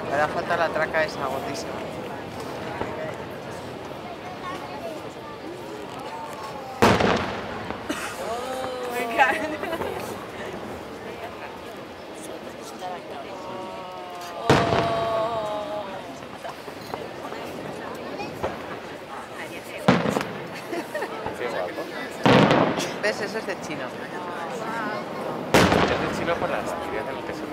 Ahora falta la traca esa gordísima. Qué guapo. ¿Ves? Eso es de chino. Es de chino por las tiras del peso.